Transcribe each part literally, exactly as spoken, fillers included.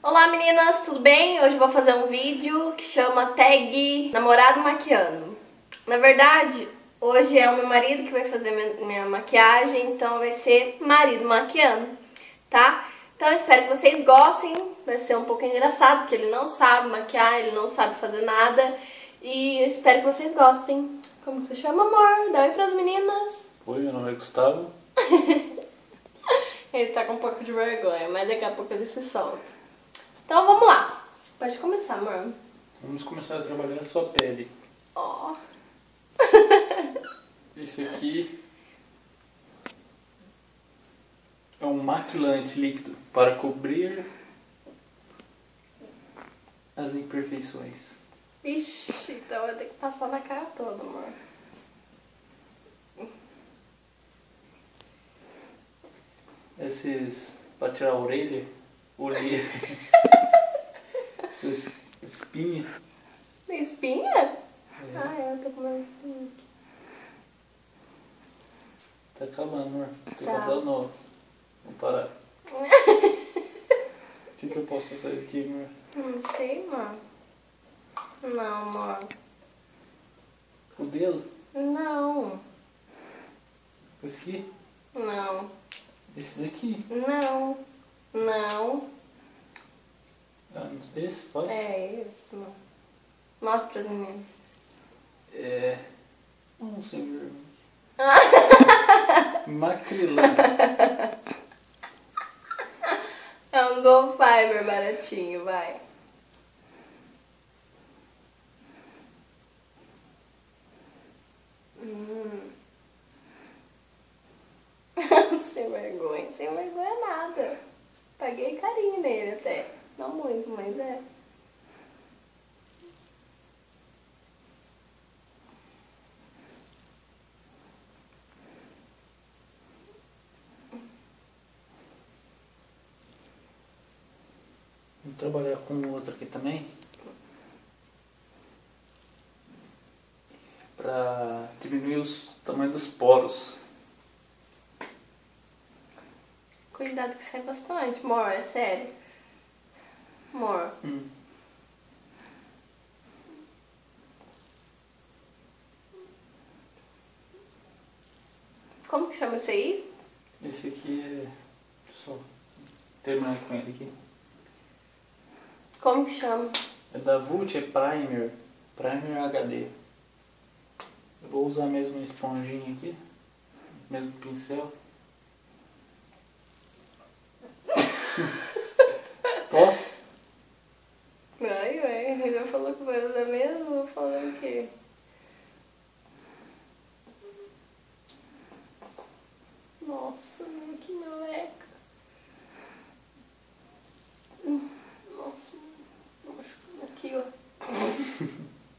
Olá meninas, tudo bem? Hoje eu vou fazer um vídeo que chama Tag Namorado Maquiando. Na verdade, hoje é o meu marido que vai fazer minha, minha maquiagem, então vai ser marido maquiando, tá? Então eu espero que vocês gostem, vai ser um pouco engraçado, porque ele não sabe maquiar, ele não sabe fazer nada. E eu espero que vocês gostem. Como que você chama, amor? Dá oi pras meninas. Oi, meu nome é Gustavo. Ele tá com um pouco de vergonha, mas daqui a pouco ele se solta. Então vamos lá. Pode começar, amor. Vamos começar a trabalhar a sua pele. Ó. Esse aqui é um maquilante líquido para cobrir as imperfeições. Ixi, então vai ter que passar na cara toda, amor. Esses para tirar a orelha, olheira, essas espinhas. Tem espinha? É. Ah, é, eu tô com uma espinha aqui. Tá acabando, amor. Tem que Tá. comprar novo. Vamos parar. O que, que eu posso passar isso aqui, amor? Não sei, amor. Não, amor. O dedo? Não. Esse aqui? Não. Esse daqui? Não. Não. Ah, não sei. Esse, pode? É isso, amor. Mostra pras meninas. É. Um sem vergonha. Macrilã. É um Gold Fiber baratinho, vai. Hum. Sem vergonha. Sem vergonha nada. Paguei carinho nele até. Não muito, mas é. Vamos trabalhar com o outro aqui também. Para diminuir o tamanho dos poros. Cuidado que sai bastante, amor, é sério. Amor. Hum. Como que chama isso aí? Esse aqui é. Só terminar com ele aqui. Como que chama? É da Vult, é Primer. Primer H D. Eu vou usar mesmo a esponjinha aqui. Mesmo pincel. Posso? Ai, ué, ele já falou que vai usar mesmo, vou falar o quê? Nossa, meu, que meleca. Hum, Nossa, tô machucando aqui, ó.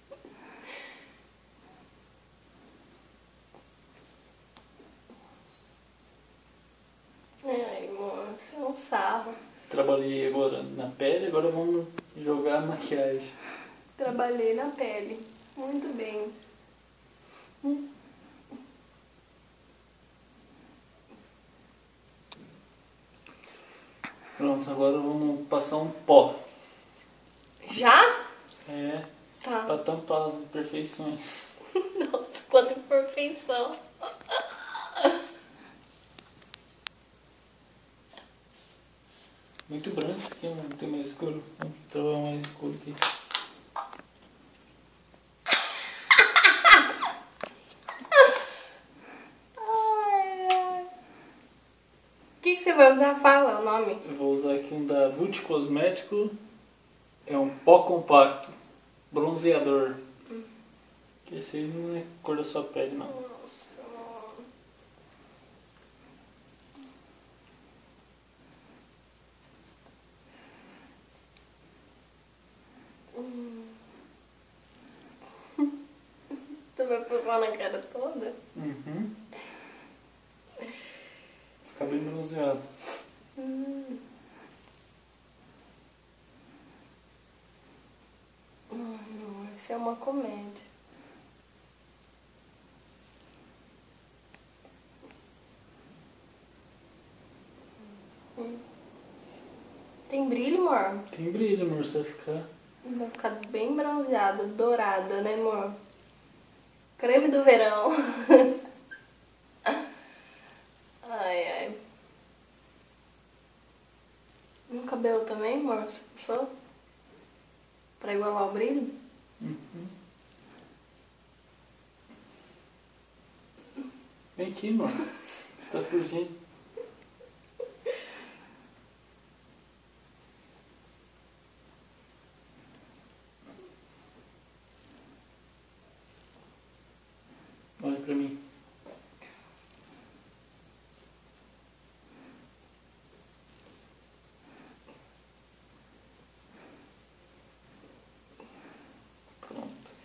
Ai, amor, você é um sarro. Trabalhei agora na pele, agora vamos jogar a maquiagem. Trabalhei na pele. Muito bem. Hum. Pronto, agora vamos passar um pó. Já? É, Tá. pra tampar as imperfeições. Nossa, quanta imperfeição. Muito branco isso aqui, mano. Tem mais escuro. Vamos trabalhar mais escuro aqui. Ai, ai. O que, que você vai usar? Fala o nome. Eu vou usar aqui um da Vult Cosmético. É um pó compacto. Bronzeador. Que esse aí não é cor da sua pele, não. Nossa, amor. Hum. Tu vai passar na cara toda? Uhum. Fica bem bronzeado. Hum. Ai, não, isso é uma comédia. Hum. Tem brilho, amor? Tem brilho, amor, você vai ficar... Vai ficar bem bronzeada, dourada, né, amor? Creme do verão. Ai, ai. No cabelo também, amor? Você passou? Pra igualar o brilho? Uhum. Vem aqui, amor. Você tá fugindo. Olha pra mim. Pronto.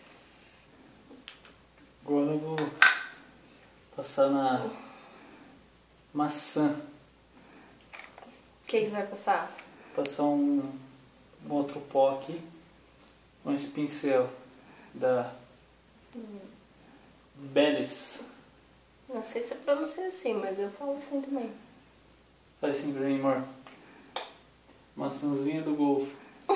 Agora eu vou passar na maçã. O que você vai passar? Passar um, um outro pó aqui. Com esse pincel da Bellis. Não sei se é pronuncia assim, mas eu falo assim também. Faz assim pra mim, amor. Maçãzinha do Golfo.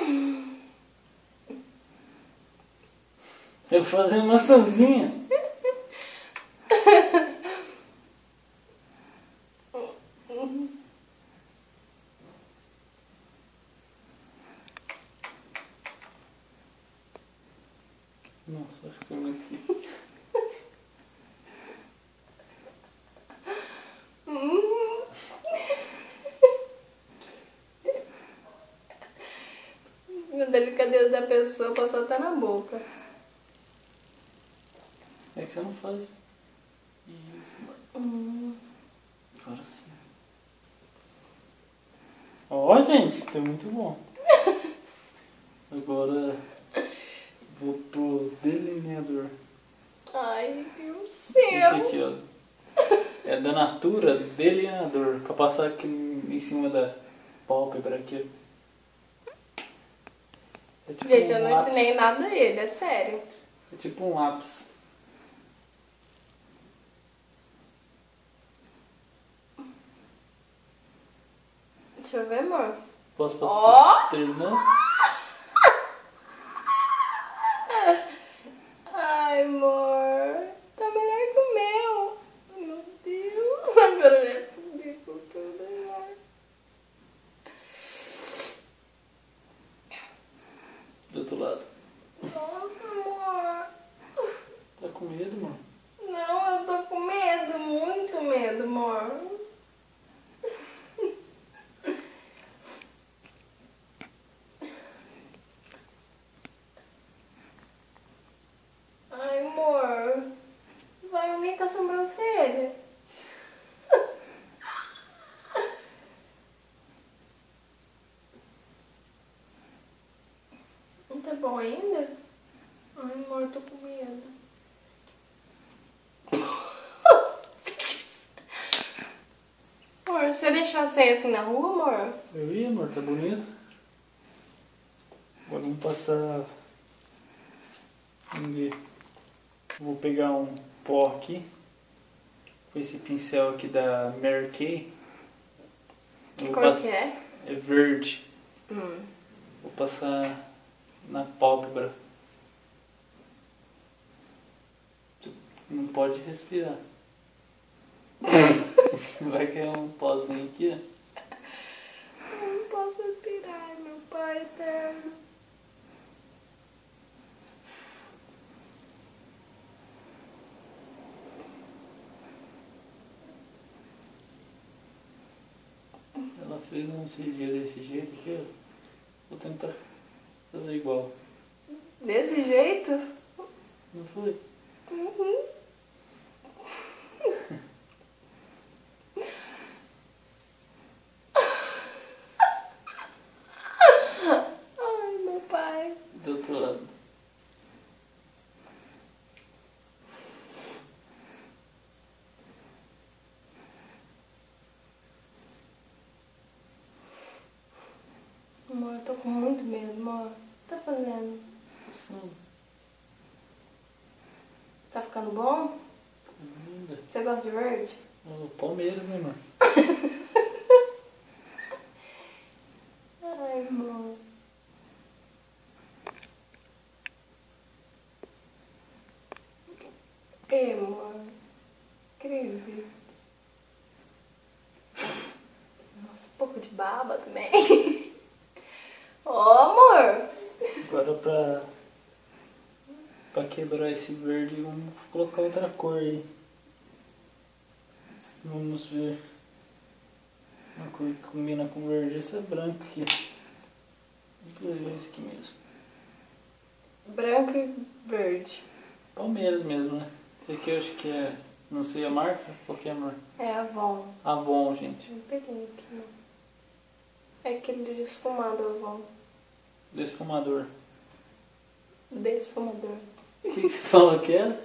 Eu vou fazer maçãzinha. Nossa, acho que foi muito aqui. A delicadeza da pessoa passou até na boca. É que você não faz. Isso, amor. Hum. Agora sim. Ó, gente, tá muito bom. Agora vou pro delineador. Ai, Deus do Esse céu. aqui, ó. É da Natura Delineador. Pra passar aqui em cima da pálpebra aqui. É tipo Gente, um eu não lápis. ensinei nada a ele, é sério. É tipo um lápis. Deixa eu ver, amor. Posso passar? Ó! Terminando? Ai, amor. Tá melhor que o meu. Meu Deus. Agora ele vai foder com tudo, amor. Do outro lado. Nossa, amor. Tá com medo, amor? Não, eu tô com medo. Muito medo, amor. Ai, amor. Vai unir com a sobrancelha. Não tá bom ainda? Ai, amor, eu tô com medo. Amor, você deixou a sair assim na rua, amor? Eu ia, amor, tá bonito. Agora vamos passar. Vamos ver. Vou pegar um pó aqui. Com esse pincel aqui da Mary Kay. Que Eu vou cor pass- que é? É verde. Hum. Vou passar na pálpebra. Tu não pode respirar. Vai cair um pozinho aqui, ó. Eu não posso respirar, meu pai eterno. Ela fez um sigilo desse jeito aqui, ó. Vou tentar fazer igual. Desse jeito? Não foi? Uhum. Ai, meu pai. Do outro lado. Amor, eu tô com muito medo, amor. O que tá fazendo? Passando. Tá ficando bom? Linda. Você gosta de verde? Ó, Palmeiras, né, mano? Ai, É, amor. Acredito. Nossa, um pouco de baba também. Ô, amor. Agora pra, pra quebrar esse verde, vamos colocar outra cor aí. Vamos ver. Uma cor que combina com verde. Essa é branca aqui. Vamos ver esse aqui mesmo. Branco e verde. Palmeiras mesmo, né? Esse aqui eu acho que é... Não sei a marca. Qual que é a marca? É Avon. Avon, gente. Não peguei aqui, não. É aquele desfumado Avon. Desfumador. Desfumador. O que, que você falou que era?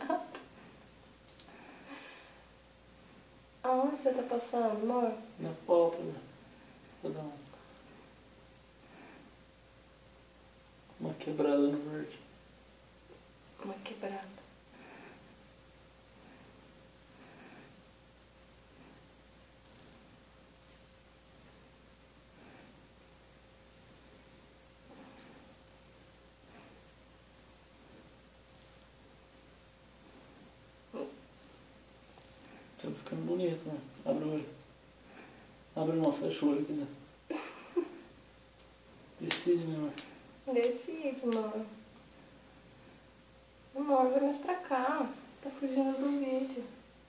Aonde você tá passando, amor? Na pálpebra. Vou dar um... uma quebrada no verde. Uma quebrada. Tá ficando bonito, né? Abre o olho. Abre uma, fecha o olho, quiser. Decide, né, amor? Decide, amor. Amor, vem mais pra cá. Tá fugindo do vídeo.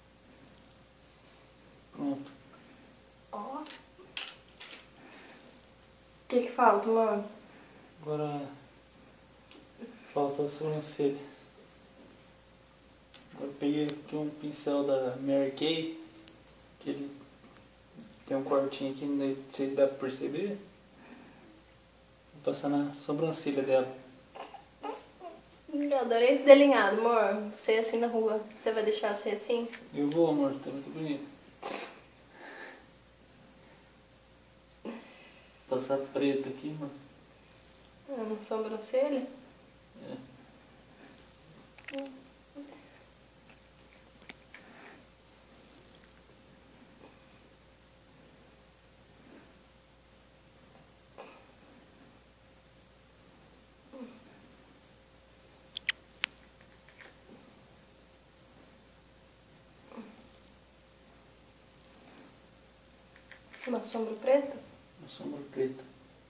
Pronto. Ó. O que que falta, amor? Agora falta a sobrancelha. Agora eu peguei aqui um pincel da Mary Kay, que ele tem um cortinho aqui, não sei se dá pra perceber. Vou passar na sobrancelha dela. Eu adorei esse delineado, amor. Você assim na rua. Você vai deixar você assim? Eu vou, amor, tá muito bonito. Passar preto aqui, mano. Ah, na sobrancelha? É. Hum. Uma sombra preta? Uma sombra preta.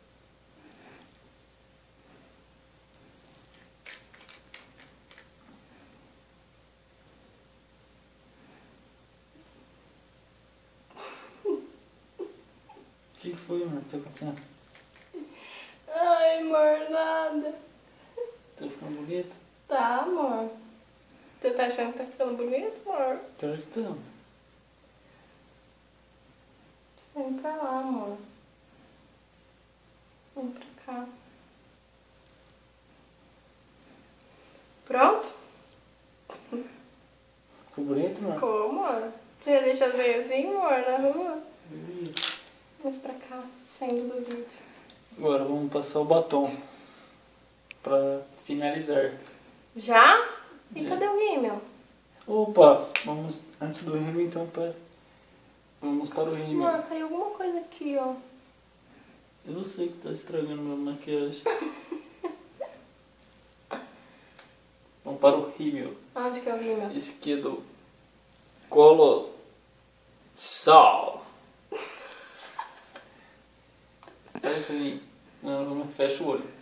O que que foi, amor? O que tá acontecendo? Ai, amor, nada. Tá ficando bonito? Tá, amor. Você tá achando que tá ficando bonito, amor? Pior que tá. Vem pra lá, amor. Vem pra cá. Pronto? Ficou bonito, amor? Ficou, amor. Você ia deixar ver assim, amor, na rua? Ih. Vamos pra cá, saindo do vídeo. Agora vamos passar o batom pra finalizar. Já? E Já. cadê o rímel? Opa, vamos antes do rímel então para vamos para o rímel. Amor, caiu alguma coisa aqui, ó. Eu sei que tá estragando minha maquiagem. Vamos para o rímel. Onde que é o rímel? Esse aqui é do Colossal. Olha pra mim. Não, não, fecha o olho.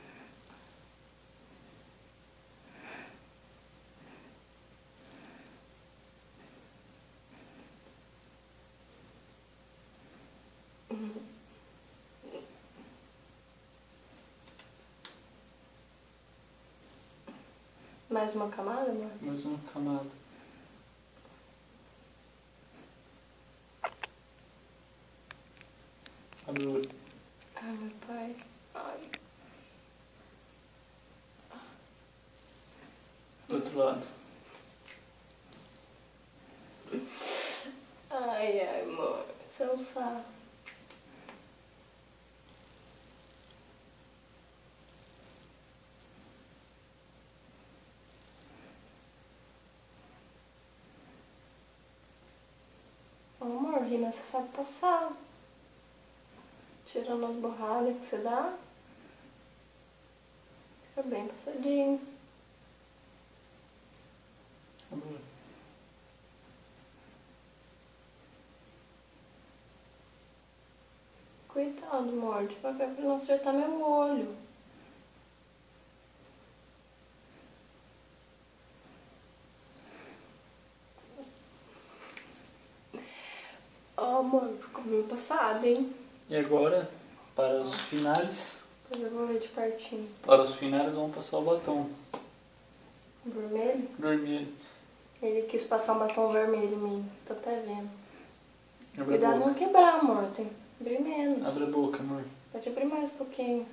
Mais uma camada, amor? Mais uma camada. Abre o olho. Ai, meu pai. Ai. Do outro lado. Ai, ai, amor. Você não sabe. Ô, amor, rímel você sabe passar. Tirando as borradas que você dá. Fica bem passadinho. Abre o olho. coitado, morte. Vai pra não acertar meu olho. Oh, amor, ficou bem passado, hein? E agora, para os finais, Depois eu vou ver de pertinho. para os finais vamos passar o batom Vermelho? vermelho. Ele quis passar um batom vermelho em mim. Tô até vendo. Abre a Cuidado boca. não quebrar, amor. Tem que abrir menos. Abre a boca, amor. Pode abrir mais um pouquinho.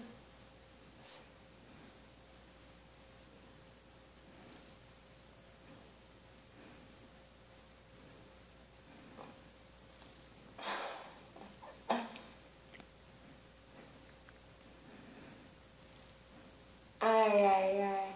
Ai, ai, ai.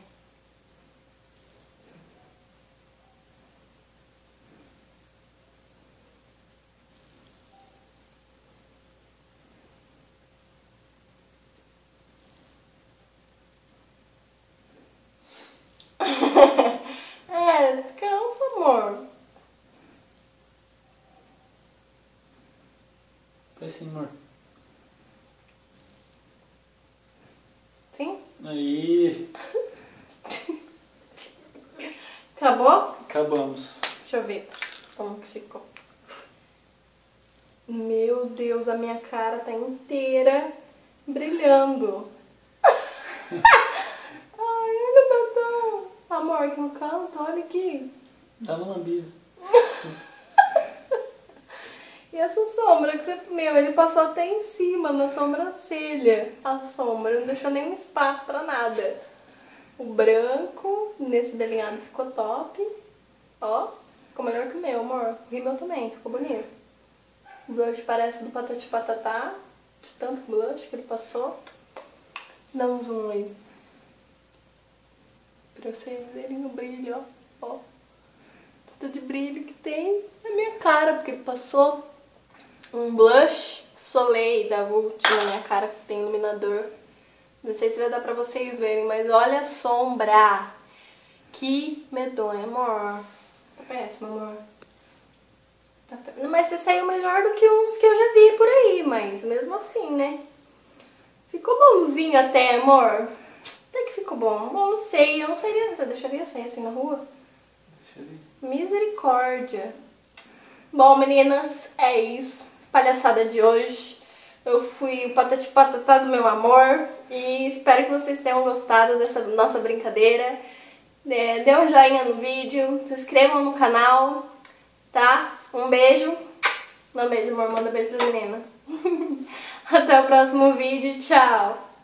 É, cansa, amor. Faz assim, amor. Sim? Aí, Acabou? acabamos. Deixa eu ver como que ficou. Meu Deus, a minha cara tá inteira brilhando. Ai, olha o batom. Amor, aqui no canto, olha aqui. Dá uma lambida. E essa sombra que você... Meu, ele passou até em cima, na sobrancelha. A sombra, não deixou nenhum espaço pra nada. O branco, nesse delineado ficou top. Ó, ficou melhor que o meu, amor. O rímel também, ficou bonito. O blush parece do Patati Patatá. De tanto blush que ele passou. Dá um zoom aí. Pra vocês verem o brilho, ó. Ó. Tanto de brilho que tem na minha cara, porque ele passou um blush Soleil da Vult na minha cara, que tem iluminador. Não sei se vai dar pra vocês verem, mas olha a sombra. Que medonha, amor. Tá péssimo, amor. Tá pé... Mas você saiu melhor do que uns que eu já vi por aí, mas mesmo assim, né? Ficou bonzinho até, amor. Até que ficou bom. Bom, não sei, eu não sairia, você deixaria assim, assim na rua? Deixaria. Misericórdia. Bom, meninas, é isso. Palhaçada de hoje. Eu fui o patati patatá do meu amor e espero que vocês tenham gostado dessa nossa brincadeira. É, dê um joinha no vídeo, se inscrevam no canal, tá? Um beijo. Não, beijo, amor. Manda beijo pra menina. Até o próximo vídeo. Tchau.